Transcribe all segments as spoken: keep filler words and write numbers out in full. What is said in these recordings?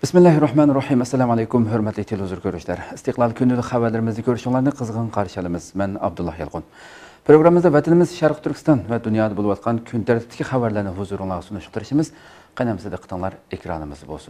Bismillahirrahmanirrahim. Assalamu alaykum, hurmatli televizor ko'ruvchilar. Istiqlol kunida xabarlarimizni ko'rishinglarni qizg'in qarshi olamiz. Men Abdullah Yalqun. Programmamizda vatanimiz Sharq Turkiston va dunyoda bo'lib o'tgan kun tartibidagi xabarlarni huzuringizga sunishib turishimiz qanamsiz diqqatinglar ekranimiz bo'lsin.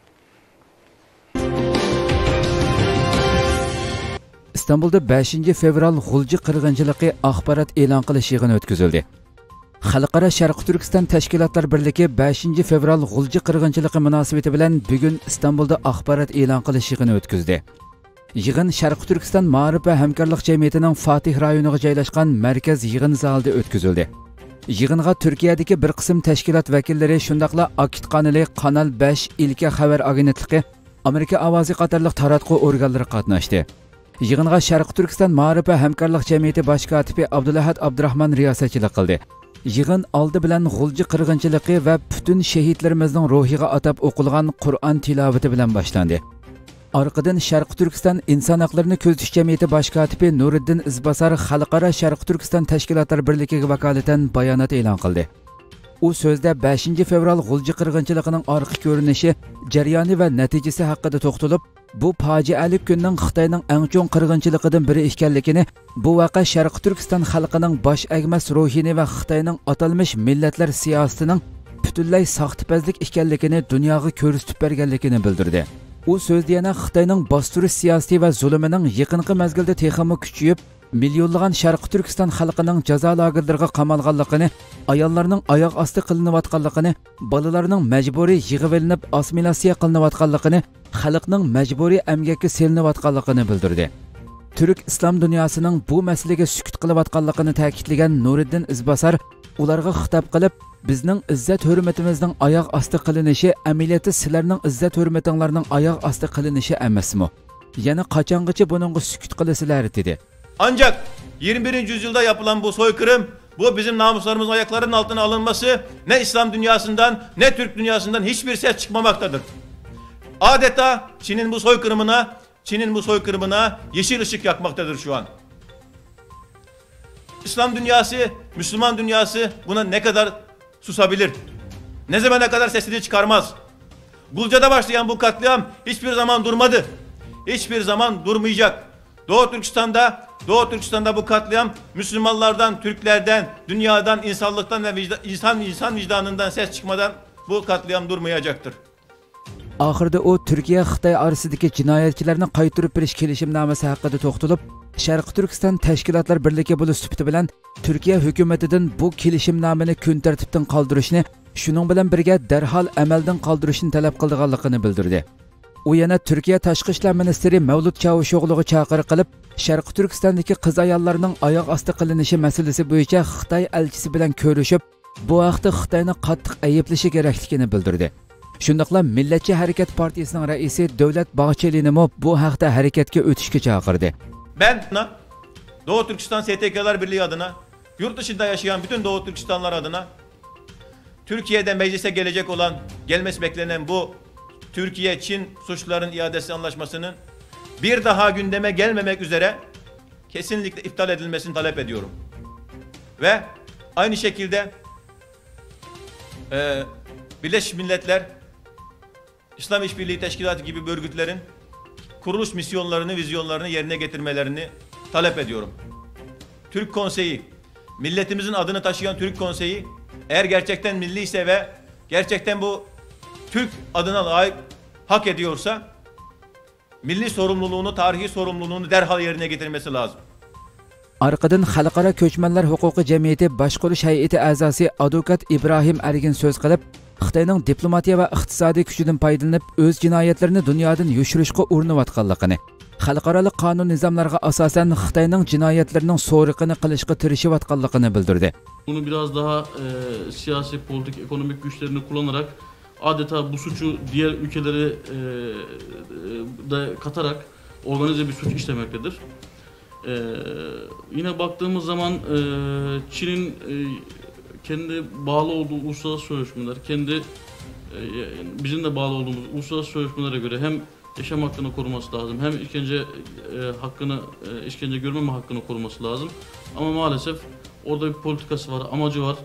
İstanbulda beshinchi fevral G'ulji qirg'inchiligi axborot e'lon qilish yig'ini o'tkazildi. Xalqaro Sharq Turkiston Tashkilotlar Birligi beshinchi fevral G'ulji qirg'inchiligi munosabati bilan bugun Istanbulda axborot e'lon qilish yig'ini o'tkazdi. Yig'in Sharq Turkiston Ma'rif va hamkorlik jamiyatining Fatih rayoniga joylashgan markaz yig'in zalida o'tkazildi. Yig'inga Turkiyadagi bir qism tashkilot vakillari, shundaqla Akit kanali, Kanal besh, Ilka xabar agentligi, Amerika ovozi qatorliq taratquv organlari qatnashdi. Yig'inga Sharq Turkiston Ma'rif va hamkorlik jamiyati bosh kotibi Abdulahad Abdurahmon riyosatchilik qildi. Yig'in oldi bilan G'ulji qirg'inchiligi va butun shahidlarimizning ruhiga atab o'qilgan Qur'on tilovati bilan boshlandi. Orqadan Sharq Turkiston inson haqlarini ko'zitish jamiyati bosh kotibi Nuriddin Izbasar Xalqaro Sharq Turkiston Tashkilotlar Birligiga vakolatan bayonot e'lon qildi. U so'zda beshinchi fevral G'ulji qirg'inchiligining orqa ko'rinishi, jarayoni va natijasi haqida to'xtalib, bu fojiali kunning Xitoyning eng cho'ng qirg'inchiligidan biri ekanligini, bu vaqa Sharq Turkiston xalqining bosh egmas ruhini va Xitoyning atalmish millatlar siyosatining butunlay saxtipazlik ekanligini dunyoga ko'rsatib berganligini bildirdi. U so'zda yana Xitoyning bostirish siyosati va zulmining yaqinqi mezgilda texmi kuchayib, milyonlagan Sharq Turkiston xalqining jazo lagerlariga qamalganligini, ayollarning oyoq osti qilinayotganligini, bolalarning majburiy yig'ivilinib assimilyatsiya qilinayotganligini, xalqning majburiy emgakka selinayotganligini bildirdi. Türk islom dunyosining bu masalaga sukut qilayotganligini ta'kidlagan Nuriddin Izbasar ularga xitob qilib, bizning izzat hurmatimizning oyoq osti qilinishi amaliyoti sizlarning izzat hurmatinglarning oyoq osti qilinishi emasmi? Yana qachongacha buningga sukut qilasizlar dedi. Ancak yirmi birinci yüzyılda yapılan bu soykırım, bu bizim namuslarımızın ayaklarının altına alınması ne İslam dünyasından ne Türk dünyasından hiçbir ses çıkmamaktadır. Adeta Çin'in bu soykırımına, Çin'in bu soykırımına yeşil ışık yakmaktadır şu an. İslam dünyası, Müslüman dünyası buna ne kadar susabilir? Ne zamana kadar sesini çıkarmaz? Gulca'da başlayan bu katliam hiçbir zaman durmadı. Hiçbir zaman durmayacak. Doğu Türkistan'da, Doğu Türkistan'da bu katliam Müslümanlardan, Türklerden, dünyadan, insanlıktan ve vicdan, insan insan vicdanından ses çıkmadan bu katliam durmayacaktır. Ahırda o Türkiye Xitoy orasidagi jinoyatchilarni qaytarib berish kelishimnomasi haqida to'xtalib, Sharq Turkiston Tashkilotlar Birligi bo'lish sifati bilan Turkiya hukumatidan bu kelishimnomani kun tartibdan qoldirishni, shuning bilan birga darhol amaldan qoldirishni talab qilganligini bildirdi. U yana Turkiya Tashqi ishlar ministri Mavlud Çavuşoğlu'ga chaqiriq qilib, Sharq Turkistondagi qiz ayollarning oyoq osti qilinishi masalasi bo'yicha Xitoy elchisi bilan ko'rishib, bu vaqtda Xitoyni qattiq ayblishi kerakligini bildirdi. Shundaqla Millatchi harakat partiyasining raisi Davlat Bahçeli'ni bu haqda harakatga o'tishga chaqirdi. Ben Doğu Türkistan S T K'lar Birliği adına, yurt dışında yaşayan bütün Doğu Türkistanlar adına, Türkiye'de meclise gelecek olan, gelmesi beklenen bu Türkiye-Çin suçluların iadesi anlaşmasının bir daha gündeme gelmemek üzere kesinlikle iptal edilmesini talep ediyorum. Ve aynı şekilde e, Birleşmiş Milletler, İslam İşbirliği Teşkilatı gibi örgütlerin kuruluş misyonlarını, vizyonlarını yerine getirmelerini talep ediyorum. Türk Konseyi, milletimizin adını taşıyan Türk Konseyi, eğer gerçekten milliyse ve gerçekten bu Türk adına layık hak ediyorsa, milli sorumluluğunu, tarihi sorumluluğunu derhal yerine getirmesi lazım. Arqadan Xalqaro Ko'chmanlar huquqi jamiyati boshqarish hay'ati a'zosi advokat İbrahim Ergin so'z qilib, Xitoyning diplomatiya va iqtisodiy kuchidan foydalanib o'z jinoyatlarini dunyodan yushirishga urinayotganligini, xalqaro qonun nizomlariga asosan Xitoyning jinoyatlarining so'riqini qilishga tirishayotganligini bildirdi. Bunu biraz daha e, siyasi, politik, ekonomik güçlerini kullanarak adeta bu suçu diğer ülkelere e, de katarak organize bir suç işlemektedir. E, yine baktığımız zaman e, Çin'in e, kendi bağlı olduğu uluslararası sözleşmeler, kendi e, bizim de bağlı olduğumuz uluslararası sözleşmelere göre hem yaşam hakkını koruması lazım, hem işkence e, hakkını, e, işkence görmeme hakkını koruması lazım. Ama maalesef orada bir politikası var, amacı var.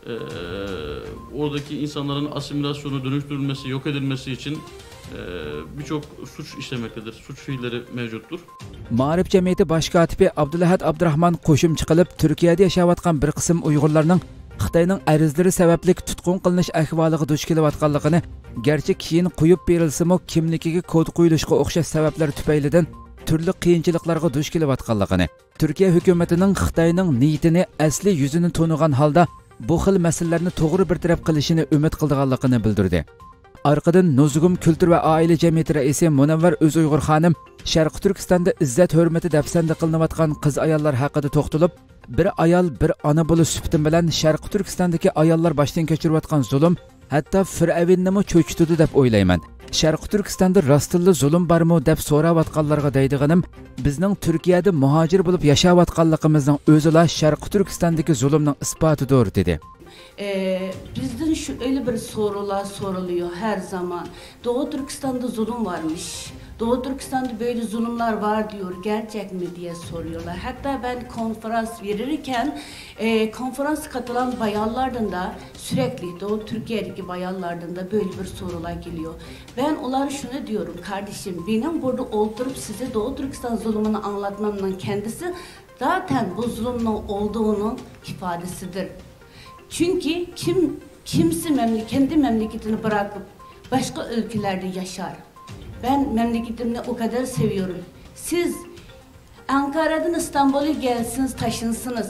e, oradaki insanların asimilasyonu, dönüştürülmesi, yok edilmesi için e, birçok suç işlemektedir. Suç fiilleri mevcuttur. Ma'rif Cemiyeti Baş katibi Abdulahad Abdurahman qo'shimcha qilib, Turkiyada yashayotgan bir qism Uyg'urlarning Xitoyning arizlari sababli tutqun qilinish ahvoliga duch kelayotganligini, garchi keyin qo'yib berilsa-mu kimligiga kod qo'yilishga o'xshash sabablar tufaylidan turli qiyinchiliklarga duch kelayotganligini, Turkiya hukumatining Xitoyning niyatini asli yuzini to'nigan holda bu xil masalalarni to'g'ri bir taraf qilishini umid qilganligini bildirdi. Arqadan Nuzugum Kültür ve Aile Cemiyeti Reisi Munavvar O'zuyg'ur xonim Sharq Turkistonda izzat hurmati dafsanda qilinayotgan qiz ayollar haqida to'xtalib, bir ayol bir ona bo'lish suhbatim bilan Sharq Turkistondagi ayollar boshdan kechirayotgan zulm hatto Fir'avnni cho'chitdi deb o'ylayman. Sharq Turkistonda rostilla zulm bormi deb so'rayotganlarga deydiganim, bizning Turkiyada muhojir bo'lib yashayotganligimizning o'zila Sharq Turkistondagi zulmning isbotidir dedi. Ee, bizden şu öyle bir sorular soruluyor her zaman. Doğu Türkistan'da zulüm varmış. Doğu Türkistan'da böyle zulümler var diyor. Gerçek mi diye soruyorlar. Hatta ben konferans verirken e, konferans katılan bayanlardan da sürekli Doğu Türkiye'deki bayanlardan da böyle bir sorular geliyor. Ben onlara şunu diyorum, kardeşim benim burada oturup size Doğu Türkistan zulmünü anlatmamın kendisi zaten bu zulmün olduğunun ifadesidir. Çünkü kim kimse memleket, kendi memleketini bırakıp başka ülkelerde yaşar. Ben memleketimi o kadar seviyorum. Siz Ankara'dan İstanbul'a gelsiniz, taşınsınız.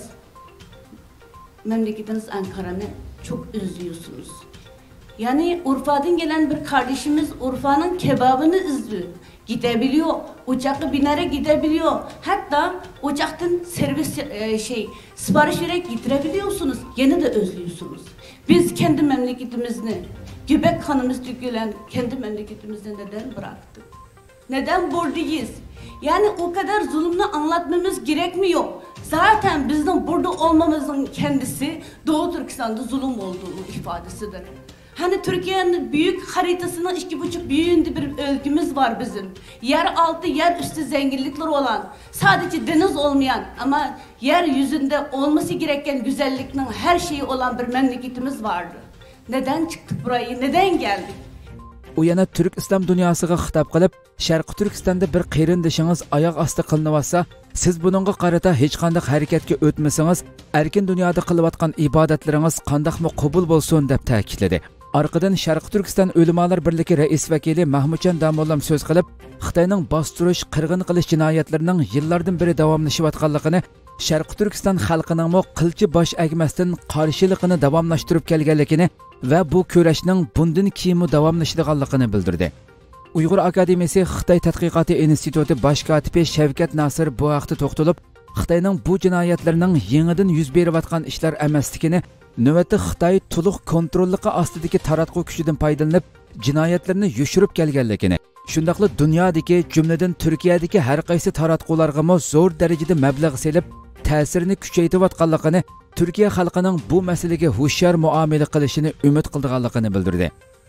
Memleketiniz Ankara'nı çok özlüyorsunuz. Yani Urfa'dan gelen bir kardeşimiz Urfa'nın kebabını izliyor. Gidebiliyor, uçağa binerek gidebiliyor. Hatta uçaktan servis e, şey sipariş vererek getirebiliyorsunuz. Yine de özlüyorsunuz. Biz kendi memleketimizi, göbek kanımız dökülen kendi memleketimizi neden bıraktık? Neden buradayız? Yani o kadar zulümünü anlatmamız gerekmiyor. Zaten bizim burada olmamızın kendisi Doğu Türkistan'da zulüm olduğunu ifadesidir. Hani Türkiye'nin büyük haritasının iki buçuk büyüğünde bir ülkemiz var bizim. Yer altı, yer üstü zenginlikler olan, sadece deniz olmayan ama yeryüzünde olması gereken güzelliklerin her şeyi olan bir memleketimiz vardı. Neden çıktık burayı, neden geldik? U yana Türk İslam dünyasıga xitob qilib, Sharq Turkistonda bir qirindishingiz oyoq osti qilinayotsa, siz buningga qarata hech qanday harakatga o'tmasangiz, erkin dunyoda qilayotgan ibodatlaringiz qandaqmi qabul bo'lsin deb ta'kidladi. Arqadan Sharq Turkiston Ulamolar birligi rais vakili Mahmudjon Damollam so'z qilib, Xitoyning bostirish, qirg'in qilish jinoyatlarining yillardan beri davomlashayotganligini, Sharq Turkiston xalqining mo qilchi bosh egmasdan qarshiligini davomlashtirib kelganligini va bu kurashning bundan keyin davomlashadiganligini bildirdi. Uyg'ur Akademiyasi Xitoy tadqiqoti instituti bosh kotibi Shavkat Nasir bu haqda to'xtalib, Xitoyning bu jinoyatlarining yangidan yuz berayotgan ishlar emasligini, navbatda Xitoy to'liq kontrolligi ostidagi taratqu kuchidan foydalanib, jinoyatlarni yushirib kelganligini, shundaqli dunyodagi, jumladan Turkiyadagi har qaysi taratqularga mo zo'r darajada mablag' selib, ta'sirini kuchaytirayotganligini, Turkiya xalqining bu masalaga hushyor muomala qilishini umid qilganligini bildirdi.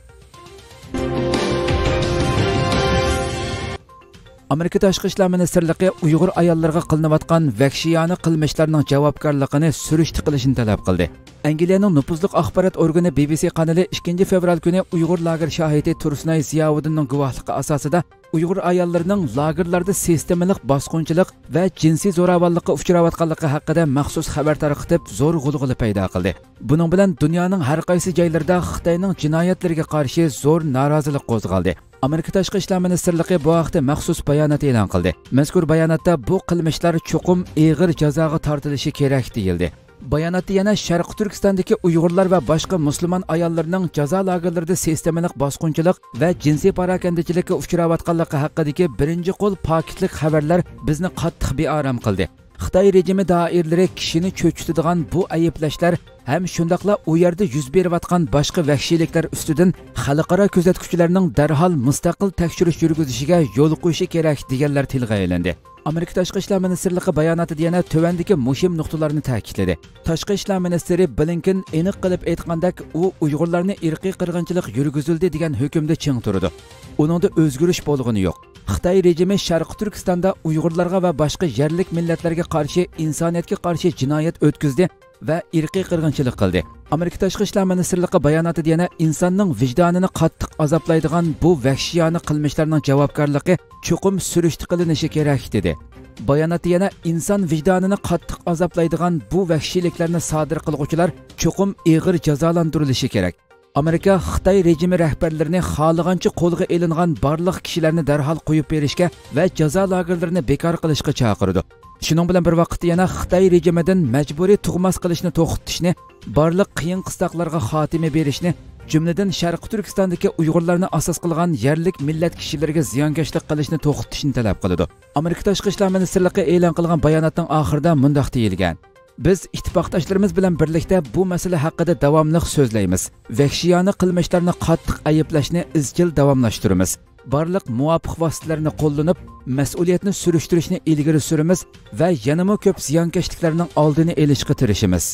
Amerika Tashqi ishlar ministrligi Uyg'ur ayollarga qilinayotgan vahshiyona qilmishlarning javobgarligini surishti qilishini talab qildi. Angliyaning nupuzli axborot organi B B C kanali ikkinchi fevral kuni Uyg'ur lager shohidi Tursunay Ziyovuddinning guvohligi asosida Uyg'ur ayollarining lagerlarda sistemalik bosqinchilik va jinsiy zo'ravonlikka uchrayotganligi haqida maxsus xabar tarqatib, zo'r g'ulg'ula paydo qildi. Buning bilan dunyoning har qaysi joylarida Xitoyning jinoyatlariga qarshi zo'r norozilik qo'zg'aldi. Amerika Tashqi ishlar ministrligi bu haqda maxsus bayonot e'lon qildi. Mazkur bayonotda bu qilmishlar chuqur og'ir jazoga tortilishi kerak deyildi. Bayonotda yana Sharq Turkistondagi Uyg'urlar va boshqa musulmon ayollarining jazo lagerlarida sistemalik bosqinchilik va jinsiy parakandachilikka uchrayotganligi haqidagi birinchi qo'l paketlik xabarlar bizni qattiq beorom qildi. Xitoy rejimi doiralari kishini cho'chitadigan bu ayblashlar ham shundaqla u yerda yuz berayotgan boshqa vahshiyliklar ustidan xalqaro kuzatuvchilarning darhol mustaqil tekshirish yurgizishiga yo'l qo'yishi kerak deganlar tilga aylandi. Amerika Tashqi ishlar ministrligi bayonotida yana tövandagi muhim nuqtalarni ta'kidladi. Tashqi ishlar ministri Blinken aniq qilib aytgandek, u Uyg'urlarni irqiy qirg'inchilik yurgizildi degan hukmda ching turdi. Uningda o'zgarish bo'lgani yo'q. Xitoy rejimi Sharq Turkistonda Uyg'urlarga va boshqa yerlik millatlarga qarshi insoniyatga qarshi jinoyat o'tkazdi va irqiy qirg'inchilik qildi. Amerika Tashqi ishlar ministrligi bayonotida yana insonning vijdonini qattiq azoblaydigan bu vahshiyona qilmishlarning javobgarligi cho'qim surishti qilinishi kerak dedi. Bayonotda yana inson vijdonini qattiq azoblaydigan bu vahshiyliklarni sodir qilguvchilar cho'qim og'ir jazolantirilishi kerak. Amerika Xitoy rejimi rahbarlarini xohlagancha qo'lga elingan barliq kishilarni darhol qo'yib berishga va jazo lagerlarini bekor qilishga chaqirdi. Shuning bilan bir vaqtda yana Xitoy rejimidan majburiy tug'mas qilishni to'xtatishni, barliq qiyin qistoqlarga xotima berishni, jumladan Sharqi Turkistondagi Uyg'urlarni asos qilgan yerlik millat kishilariga ziyonkashlik qilishni to'xtatishni talab qildi. Amerika Tashqi ishlar ministrligi e'lon qilgan bayonotning oxirida mundaq deyilgan: Biz ittifoqdoshlarimiz bilan birlikda bu masala haqida davomli so'zlaymiz. Vahshiyona qilmishlarni qattiq ayblashni izchil davomlashtiramiz. Barliq muvofiq vositalarni qo'llanib, mas'uliyatni surishtirishni ilgari suramiz va yanama ko'p ziyonkashliklarning oldini olishga tirishamiz.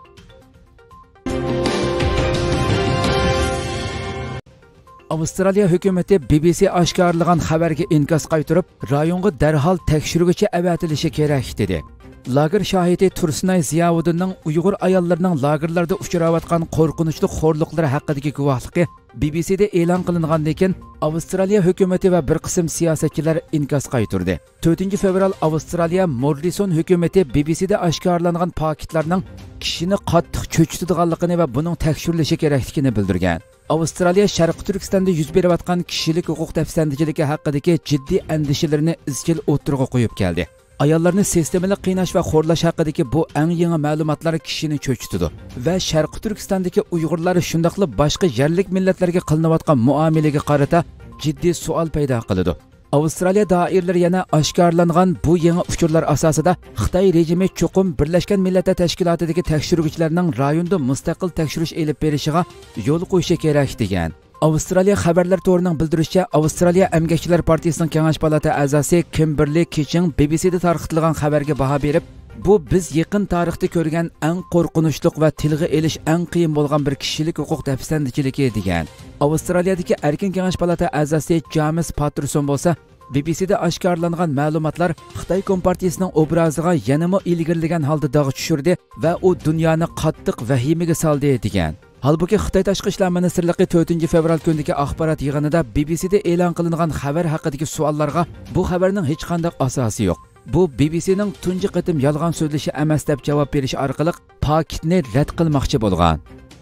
Avstraliya hukumati B B C oshkorlagan xabarga inkos qaytarib, rayonga darhol tekshiruvga avatilishi kerak dedi. Lager şahidi Tursunay Ziyavuddinning Uyg'ur ayollarining lagerlarda uchrayotgan qo'rqinchli xo'rliqlari haqidagi guvohligi B B C'da e'lon qilingandan keyin Avstraliya hukumati va bir qism siyosatchilar inkos qaytardi. to'rtinchi fevral Avstraliya Morrison hukumati B B C'da oshkorlangan paketlarning kishini qattiq cho'chitadiganligini va buning tekshirilishi kerakligini bildirgan. Avstraliya Sharqi Turkistonda yuz berayotgan kishilik huquq tafsandachiligi haqidagi jiddiy andishalarini izchil o'tirg'a qo'yib keldi. Ayollarni sistemali qiynash va xo'rlash haqidagi bu eng yangi ma'lumotlar kishini cho'chitdi va Sharqi Turkistondagi Uyg'urlar shundaqli boshqa yerlik millatlarga qilinayotgan muomalaga qarata jiddiy savol paydo qildi. Avstraliya doiralari yana oshkorlangan bu yangi uchurlar asosida Xitoy rejimi cho'qim Birlashgan Millatlar Tashkilotidagi tekshiruvchilarning rayonda mustaqil tekshirish elib berishiga yo'l qo'yishi kerak degan. Avstraliya xabarlar to'rining bildirishicha, Avstraliya Emgakchilar partiyasining Kengash palata a'zosi Kimberly Kitching B B C'da tarqatilgan xabarga baho berib, bu biz yaqin tarixda ko'rgan eng qo'rqinchli va tilga elish eng qiyin bo'lgan bir kishilik huquq tafsandachiligi degan. Avstraliyadagi Erkin Kengash palata a'zosi James Patterson bo'lsa, B B C'da oshkorlangan ma'lumotlar Xitoy Kompartiyasining obraziga yanama ilgirlagan holda dog' tushirdi va u dunyoni qattiq vahimaga soldi degan. Halbuki Xitoy Tashqi ishlar ministrligi to'rtinchi fevral kunidagi axborot yig'inida B B C'da e'lon qilingan xabar haqidagi savollarga bu xabarning hech qanday asosi yo'q. Bu B B C'ning tunji qitim yolg'on so'zlashi emas deb javob berish orqali paketni rad qilmoqchi bo'lgan.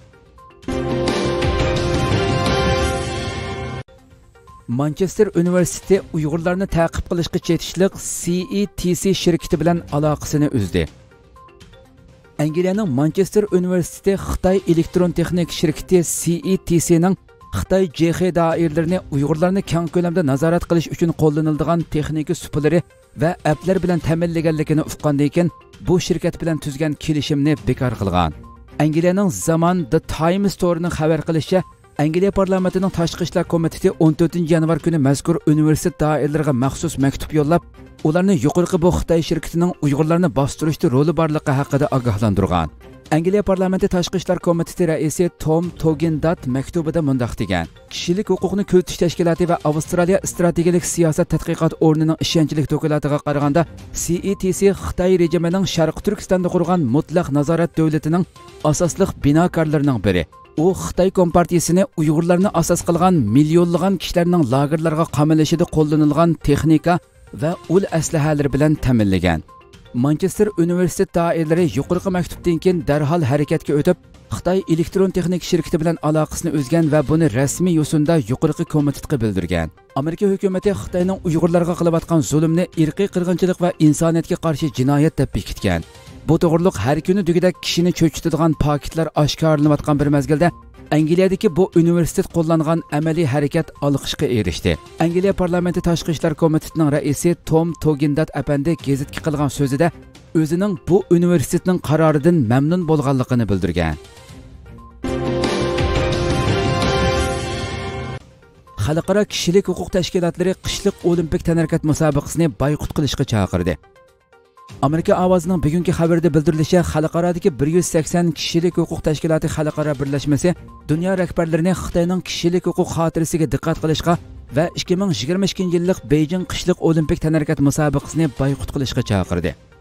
Manchester Universiteti Uyg'urlarni ta'qib qilishga chetishliq C E T C shirkati bilan aloqasini uzdi. Angliyaning Manchester Universiteti Xitoy elektron texnik shirkati C E T C'ning Xitoy J X doiralarini Uyg'urlarni keng ko'lamda nazorat qilish uchun qo'llaniladigan texnika supalari va applar bilan ta'minlaganligini uqqandan keyin bu shirkat bilan tuzgan kelishimni bekor qilgan. Angliyaning Zaman The Times to'rining xabar qilishicha, Angliya parlamentining tashqi ishlar komiteti o'n to'rtinchi yanvar kuni mazkur universitet doiralariga maxsus maktub yo'llab, ularni yuqorqi bu Xitoy shirkatining Uyg'urlarni bostirishda roli borligi haqida ogohlantirgan. Angliya parlamenti tashqi ishlar komiteti raisi Tom Togendat maktubida mundaq degan: Kishilik huquqni ko'tish tashkiloti va Avstraliya strategik siyosat tadqiqot o'rnining ishonchli doklatiga qaraganda, C E T C Xitoy rejimining Sharqi Turkistonda qurgan mutlaq nazorat davlatining asosli binokorlarining biri. U Xitoy Kompartiyasini Uyg'urlarni asos qilgan millionlagan kishilarning lagerlarga qamalishida qo'llanilgan texnika va ul aslahalar bilan ta'minlagan. Manchester Universitet doiralari yuqorqi maktubdan keyin darhol harakatga o'tib, Xitoy elektron texnik shirkati bilan aloqasini uzgan va buni rasmiy yo'sinda yuqorqi komitetga bildirgan. Amerika hukumati Xitoyning Uyg'urlarga qilayotgan zulmni irqiy qirg'inchilik va insoniyatga qarshi jinoyat deb bekitgan. Bu to'g'riliq har kuni dugidek kishini cho'chitadigan paketlar oshkorlanayotgan bir mezgilda Angliyadagi bu universitet qo'llangan amaliy harakat olqishga erishdi. Angliya parlamenti tashqi ishlar komitetining raisi Tom Togendat apandi gazetga qilgan so'zida o'zining bu universitetning qaroridan mamnun bo'lganligini bildirgan. Xalqaro kishilik huquq tashkilotlari qishliq olimpik tanarakat musobaqasini boykot qilishga chaqirdi. Amerika ovozining bugungi xabarida bildirilishicha, xalqarodagi bir yuz sakson kishilik huquq tashkiloti xalqaro birlashmasi dunyo rahbarlarini Xitoyning kishilik huquq xotirasiga diqqat qilishga va ikki ming yigirma ikkinchi yillik Beijing qishliq olimpik tanarakat musobaqasini boykot qilishga chaqirdi.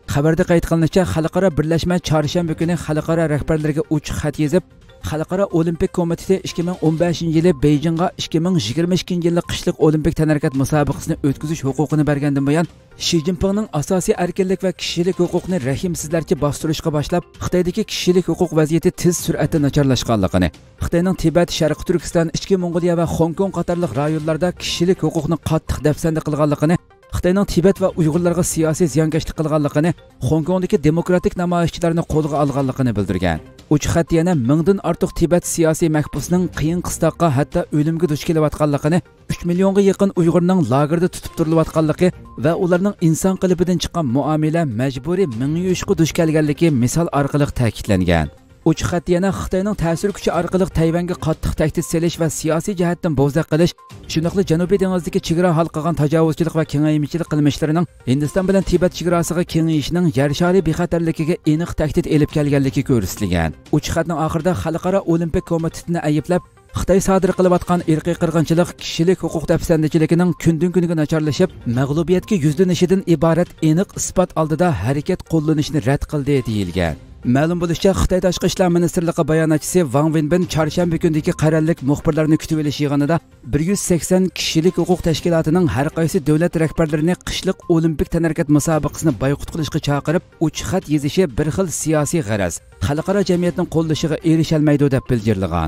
Xabarda qayd qilinishicha, xalqaro birlashma chorshanba kuni xalqaro rahbarlarga ochiq xat yozib, Xalqaro Olimpik komiteti ikki ming o'n beshinchi yili Beijingga ikki ming yigirma ikkinchi yillik qishliq olimpik tanarakat musobaqasini o'tkazish huquqini bergandan buyon Xi Jinpingning asosiy erkinlik va kishilik huquqni rahimsizlarcha bostirishga boshlab, Xitoydagi kishilik huquq vaziyati tez sur'atda nacharlashganligini, Xitoyning Tibet, Sharqiy Turkiston, Ichki Mongoliya va Hong Kong qatorliq rayonlarda kishilik huquqni qattiq dafsanda qilganligini, Xitoyning Tibet va Uyg'urlarga siyosiy ziyonkashlik qilganligini, Hong Kongdagi demokratik namoyishchilarni qo'lga olganligini bildirgan. Uch xat yana mingdan ortiq Tibet siyosiy mahbusining qiyin qistoqqa, hatto o'limga duch kelayotganligini, uch millionga yaqin Uyg'urning lagerda tutib turilayotganligi va ularning inson qalbidan chiqqan muomala majburiy ming yuyishga duch kelganligi misol orqali ta'kidlangan. Uch xat yana Xitoyning ta'sir kuchi orqali Tayvanga qattiq tahdid selish va siyosiy jihatdan bo'zaq qilish, shuningdek Janubiy dengizdagi chegara hal qilgan tajovuzchilik va kengaymichilik qilmishlarining Hindiston bilan Tibet chegarasiga kengayishining yer shari bexatarligiga aniq tahdid elib kelganligi ko'rsatilgan. Uch xatning oxirida Xalqaro Olimpik komitetini ayblab, Xitoy sodir qilayotgan irqiy qirg'inchilik, kishilik huquq tafsandichiligining kundan-kunga nacharlashib, mag'lubiyatga yuzlanishidan iborat aniq isbot oldida harakat qo'llanishni rad qildi deyilgan. Ma'lum bo'lishicha, Xitoy Tashqi ishlar ministrligi bayonotchisi Wang Wenbin chorshanba kunidagi qarorlik muxbirlarni kutib olish yig'inida bir yuz sakson kishilik huquq tashkilotining har qaysi davlat rahbarlarini qishliq olimpik tanarakat musobaqasini boyqut qilishga chaqirib, uch xat yozishi bir xil siyosiy g'araz, xalqaro jamiyatning qo'llashiga erisholmaydi deb bildirilgan.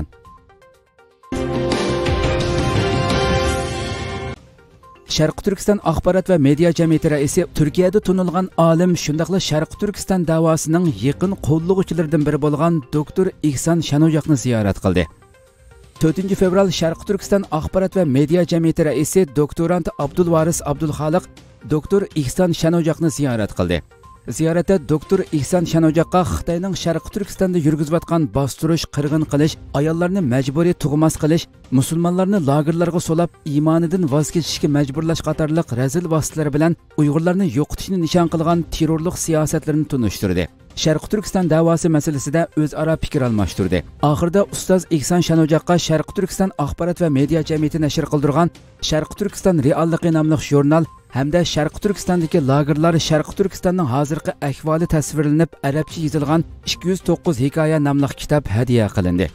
Sharqiy Turkiston axborot va media jamiyati raisi, Turkiyada tunilgan olim, shundaqla Sharqiy Turkiston davosining yaqin qo'llovchilaridan biri bo'lgan doktor Ihson Shanojoqni ziyorat qildi. to'rtinchi fevral Sharqiy Turkiston axborot va media jamiyati raisi doktorant Abdulvaris Abdulxoliq doktor Ihson Shanojoqni ziyorat qildi. Ziyoratda doktor Ihson Shanojoqqa Xitoyning Sharqiy Turkistonda yurgizayotgan bostirish, qirg'in qilish, ayollarni majburiy tug'mas qilish, musulmonlarni lagerlarga solab iymonidan voz kechishga majburlash qatorliq razil vositalar bilan Uyg'urlarni yo'qotishni nishon qilgan terrorlik siyosatlarini tunishtirdi. Sharqiy Turkiston davosi masalasida o'zaro fikr almashtirdi. Oxirida ustoz Ihson Shanojoqqa Sharqiy Turkiston axborot va media jamiyati nashr qildirgan Sharqiy Turkiston realligi nomli jurnal hamda Sharqiy Turkistondagi lagerlar, Sharqiy Turkistonning hozirgi ahvoli tasvirlanib, arabcha yozilgan ikki yuz to'qqiz hikoya nomli kitob hadiya qilindi.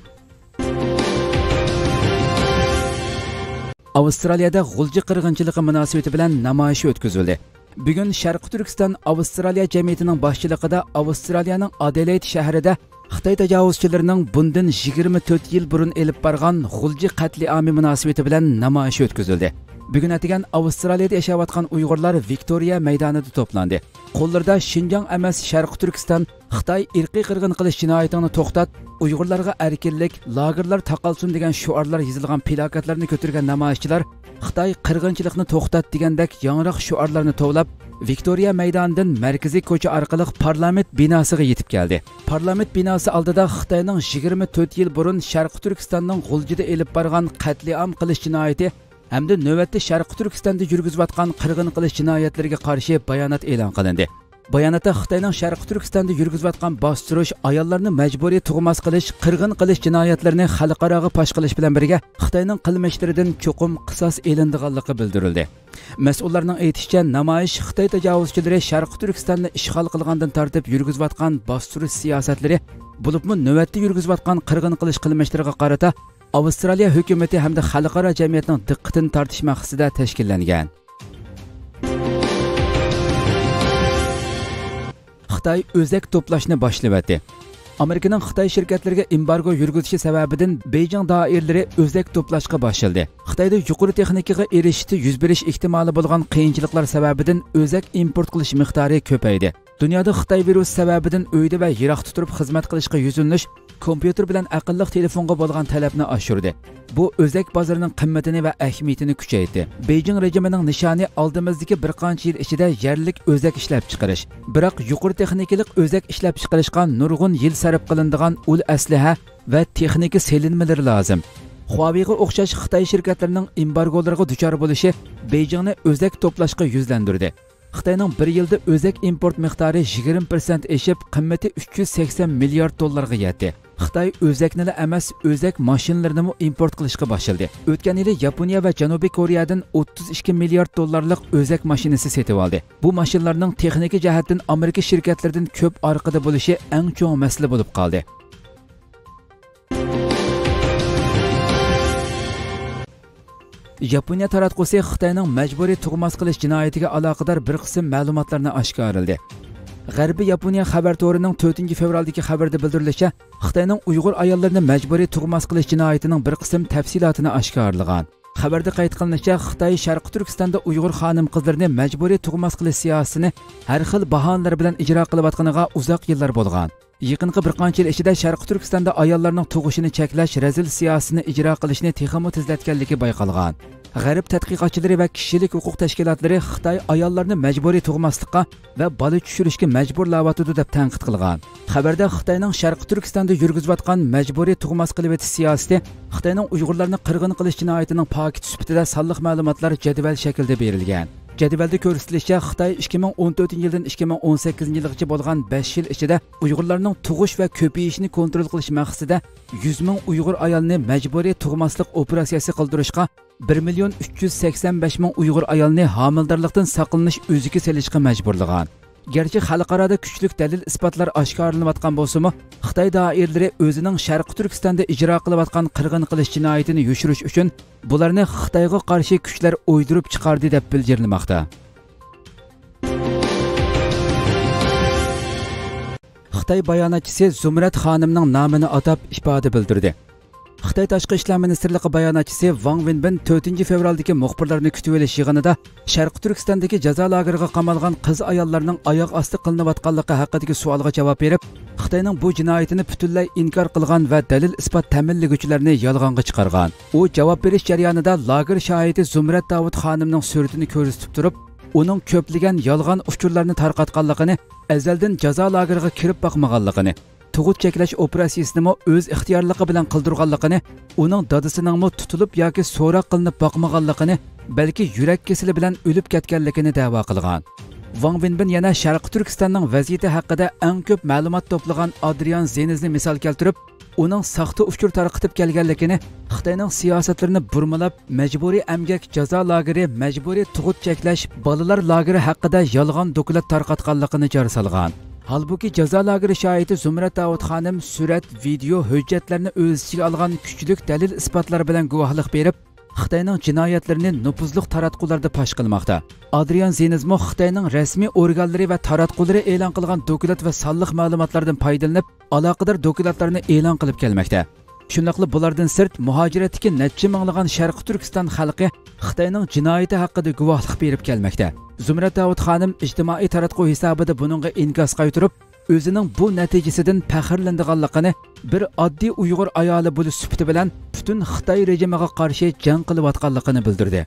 Avstraliyada g'ulji qirg'inchiligi munosabati bilan namoyish o'tkazildi. Bugun Sharqiy Turkiston Avstraliya jamiyatining boshchiligida Avstraliyaning Adelaide shahrida Xitoy tajovuzchilarining bundan yigirma to'rt yil burun elib borgan g'ulji qatliami munosabati bilan namoyish o'tkazildi. Bugun atigan Avstraliyada yashayotgan Uyg'urlar Viktoriya maydonida to'plandi. Qo'llarida Xinjiang emas Sharqiy Turkiston, Xitoy irqiy qirg'in qilish jinoyatini to'xtat, Uyg'urlarga erkinlik, lagerlar taqalsin degan shuarlar yozilgan plakatlarni ko'targan namoyishchilar Xitoy qirg'inchilikni to'xtat degandek yangroq shuarlarni tovlab, Viktoriya maydonidan markaziy ko'cha orqali parlament binosiga yetib keldi. Parlament binosi oldida Xitoyning yigirma to'rt yil burun Sharqiy Turkistonning g'uljida elib borgan qatliam qilish jinoyati hamda navbatda Sharqiy Turkistonda yurgizayotgan qirg'in qilish jinoyatlariga qarshi bayonot e'lon qilindi. Bayonotda Xitoyning Sharqiy Turkistonda yurgizayotgan bostirish, ayollarni majburiy tug'mas qilish, qirg'in qilish jinoyatlarini xalqaroga fosh qilish bilan birga Xitoyning qilmishlaridan cho'qim qisos elindiganligi bildirildi. Mas'ullarning aytishicha, namoyish Xitoy tajovuzchilari Sharqiy Turkistonni ishg'ol qilgandan tortib yurgizayotgan bostirish siyosatlari, bo'libmi navbatda yurgizayotgan qirg'in qilish qilmishlariga qarata Avstraliya hukumati hamda xalqaro jamiyatning diqqatini tortish maqsadida tashkillangan. Xitoy o'zak to'plashni boshladi. Amerikaning Xitoy shirkatlariga embargo yurgizishi sababidan Beijing doiralari o'zak to'plashga boshladi. Xitoyda yuqori texnikaga erishishda yuz berish ehtimoli bo'lgan qiyinchiliklar sababidan o'zak import qilish miqdori ko'paydi. Dunyoda Xitoy virus sababidan uyda va yiroqda turib xizmat qilishga yuzlanish, kompyuter bilan aqlli telefonga bo'lgan talabni oshirdi. Bu o'zak bozorining qimmatini va ahamiyatini kuchaytirdi. Beijing rejimining nishoni oldimizdagi bir qancha yil ichida yerlik o'zak ishlab chiqarish. Biroq yuqori texnikalik o'zak ishlab chiqarishga nurg'un yil sarf qilinadigan ul aslaha va texnika selinmalari lozim. Huawei'ga o'xshash Xitoy shirkatlarining embargolariga duchor bo'lishi Beijingni o'zak to'plashga yuzlandirdi. Xitoyning bir yilda o'zak import miqdori yigirma foiz eshib, qimmati uch yuz sakson milliard dollarga yetdi. Xitoy o'zakni emas, o'zak mashinalarini import qilishga boshladi. O'tgan yili Yaponiya va Janubiy Koreyadan o'ttiz ikki milliard dollarlik o'zak mashinasi sotib oldi. Bu mashinalarning texnik jihatdan Amerika shirkatlaridan ko'p orqada bo'lishi eng cho'ng masala bo'lib qoldi. Yaponiya taratqusi Xitoyning majburiy tug'mas qilish jinoyatiga aloqador bir qism ma'lumotlarni oshkorladi. G'arbiy Yaponiya xabar to'rining to'rtinchi fevraldagi xabarda bildirilishicha, Xitoyning Uyg'ur ayollarini majburiy tug'mas qilish jinoyatining bir qism tafsilotini oshkorlagan. Xabarda qayd qilinishicha, Xitoy Sharqi Turkistonda Uyg'ur xonim-qizlarni majburiy tug'mas qilish siyosatini har xil bahonalar bilan ijro qilayotganiga uzoq yillar bo'lgan. Yaqinqi bir qancha yil ichida Sharqi Turkistonda ayollarning tug'ishini cheklash razil siyosatini ijro qilishni texmo tezlatganligi bayqalgan. G'arb tadqiqotchilari va kishilik huquq tashkilotlari Xitoy ayollarni majburiy tug'maslikka va bola tushirishga majburlayotdi deb tanqid qilgan. Xabarda Xitoyning Sharqi Turkistonda yurgizayotgan majburiy tug'mas qilib etish siyosati Xitoyning Uyg'urlarni qirg'in qilish jinoyatining paketi sifatida sonliq ma'lumotlar jadval shaklida berilgan. Jadvalda ko'rsatilishicha, Xitoy ikki ming o'n to'rtinchi yildan ikki ming o'n sakkizinchi yilgacha bo'lgan besh yil ichida Uyg'urlarning tug'ish va ko'payishini kontrol qilish maqsadida yuz ming Uyg'ur ayolni majburiy tug'maslik operatsiyasi qildirishga, bir million uch yuz sakson besh ming Uyg'ur ayolni homildorlikdan saqlanish o'ziga selishga majburlagan. Gerçi xalqarada kuchlik dalil isbotlar oshkorlanayotgan bo'lsa-mu, Xitoy doiralari o'zining Sharqi Turkistonda ijro qilayotgan qirg'in qilish jinoyatini yushirish uchun bularni Xitoyga qarshi kuchlar o'ydirib chiqardi deb bildirilmoqda. Xitoy bayonotchisi Zumrat xonimning nomini atab ifoda bildirdi. Xitoy Tashqi ishlar ministrligi bayonotchisi Wang Wenbin to'rtinchi fevraldagi muxbirlarni kutib olish yig'inida Sharqi Turkistondagi jazo lageriga qamalgan qiz ayollarning oyoq osti qilinayotganligi haqidagi savolga javob berib, Xitoyning bu jinoyatini butunlay inkor qilgan va dalil isbot ta'minlovchilarni yolg'onga chiqargan. U javob berish jarayonida lager shohidi Zumrat Davud xonimning suratini ko'rsatib turib, uning ko'plagan yolg'on uchurlarni tarqatganligini, azaldan jazo lageriga kirib boqmaganligini, tug'ut cheklash operatsiyasini o'z ixtiyorligi bilan qildirganligini, uning dadasining tutilib yoki so'roq qilinib boqmaganligini, balki yurak kasali bilan o'lib ketganligini da'vo qilgan. Wang Wenbin yana Sharqi Turkistonning vaziyati haqida eng ko'p ma'lumot to'plagan Adrian Zenizni misol keltirib, uning saxta uchur tarqatib kelganligini, Xitoyning siyosatlarini burmalab, majburiy emgak jazo lageri, majburiy tug'ut cheklash, bolalar lageri haqida yolg'on dokument tarqatganligini jar solgan. Halbuki jazo lageri shohidi Zumrat Davud xonim surat, video, hujjatlarni o'z ichiga olgan kuchlik dalil isbotlar bilan guvohlik berib, Xitoyning jinoyatlarini nupuzli taratqularda pash qilmoqda. Adrian Zenizmo Xitoyning rasmiy organlari va taratqulari e'lon qilgan dokument va sonliq ma'lumotlardan foydalanib, aloqador dokumentlarni e'lon qilib kelmoqda. Shuningdek, bulardan sirt muhojiratdagi necha minglagan Sharqi Turkiston xalqi Xitoyning jinoyati haqida guvohlik berib kelmoqda. Zumrat Davud xonim ijtimoiy taratquv hisobida buningga inkos qaytarib, o'zining bu natijasidan faxrlanganligini, bir oddiy Uyg'ur ayoli bo'lish sifati bilan butun Xitoy rejimiga qarshi jang qilayotganligini bildirdi.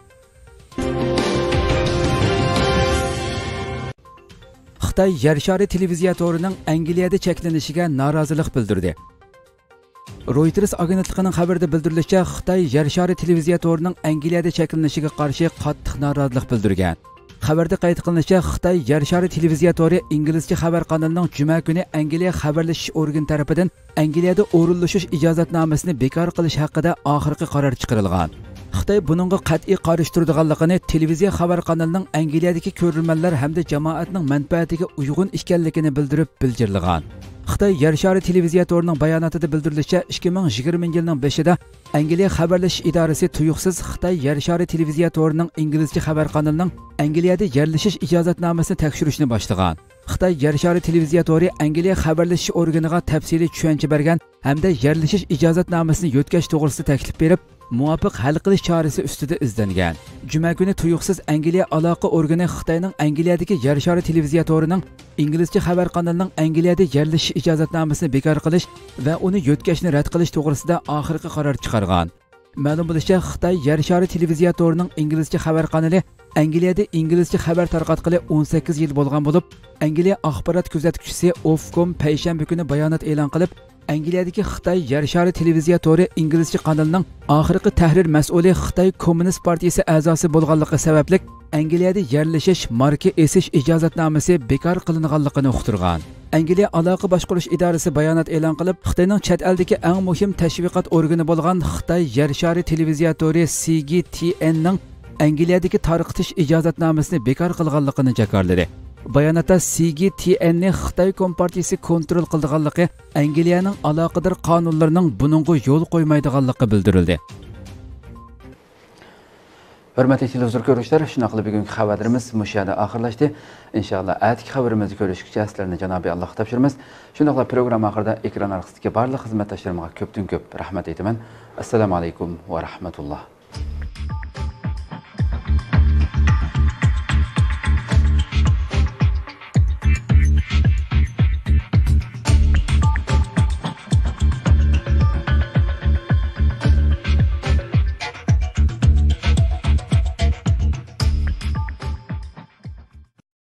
Xitoy yer shari televiziya to'rining Angliyada cheklanishiga norozilik bildirdi. Reuters agentligining xabarida bildirilishicha, Xitoy yer shari televiziya to'rining Angliyada cheklanishiga qarshi qattiq norozilik bildirgan. Xabarda qayd qilinishicha, Xitoy yer shari televiziya to'ri inglizcha xabar kanalining juma kuni Angliya xabarlashish organi tarafidan Angliyada o'rinlashish ijozatnomasini bekor qilish haqida oxirgi qaror chiqarilgan. Xitoy buningga qat'iy qarshi turadiganligini, televiziya xabar kanalining Angliyadagi ko'rilmalar hamda jamoatning manfaatiga uyg'un ekanligini bildirib bildirilgan. Xitoy yer shari televiziya to'rining bayonotida bildirilishicha, ikki ming yigirmanchi yilning beshida Angliya xabarlashish idorasi tuyuqsiz Xitoy yer shari televiziya to'rining inglizcha xabar kanalining Angliyada yerlashish ijozatnomasini tekshirishni boshlagan. Xitoy yer shari televiziya to'ri Angliya xabarlashish organiga tafsiliy tushuncha bergan hamda yerlashish ijozatnomasini yo'tkash to'g'risida taklif berib, muvofiq hal qilish chorasi ustida izlangan. Juma kuni tuyuqsiz Angliya aloqa organi Xitoyning Angliyadagi yer shari televiziya to'rining inglizcha xabar kanalining Angliyada yerlashish ijozatnomasini bekor qilish va uni yo'tkashni rad qilish to'g'risida oxirgi qaror chiqargan. Ma'lum bo'lishicha, Xitoy yer shari televiziya to'rining inglizcha xabar kanali Angliyada inglizcha xabar tarqatgani o'n sakkiz yil bo'lgan bo'lib, Angliya axborot kuzatuvchisi Ofcom payshanba kuni bayonot e'lon qilib, Angliyadagi Xitoy yer shari televiziya to'ri inglizcha kanalining oxirgi tahrir mas'uli Xitoy Kommunist partiyasi a'zosi bo'lganligi sababli Angliyada yerlashish marka esish ijozatnomasi bekor qilinganligini uqtirgan. Angliya aloqa boshqarish idorasi bayonot e'lon qilib, Xitoyning chet eldagi eng muhim tashviqot organi bo'lgan Xitoy yer shari televiziya to'ri C G T N ning Angliyadagi tarqitish ijozatnomasini bekor qilganligini jakarladi. Bayonotda C G T N ni Xitoy Kompartiyasi kontrol qilganligi, Angliyaning aloqador qonunlarining buningga yo'l qo'ymaydiganligi bildirildi. Hürmetli televizyon görüşler, şuna qilib bugungi xabarlarimiz mushada oxirlashdi. İnşallah atki xabarimizni ko'rishguncha sizlarni Janobi Allohga topshiramiz. Shundaqla program oxirida ekran orqasidagi barliq xizmatdoshlarimga ko'pdan ko'p rahmat aytaman. Assalomu alaykum va rahmatulloh.